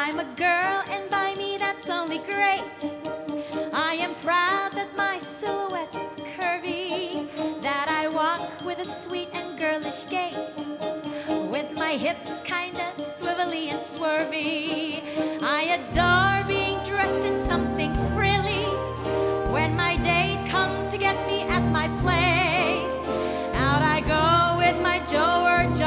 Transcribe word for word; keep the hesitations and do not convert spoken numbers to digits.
I'm a girl, and by me that's only great. I am proud that my silhouette is curvy, that I walk with a sweet and girlish gait, with my hips kinda swivelly and swervy. I adore being dressed in something frilly when my date comes to get me at my place. Out I go with my Joe or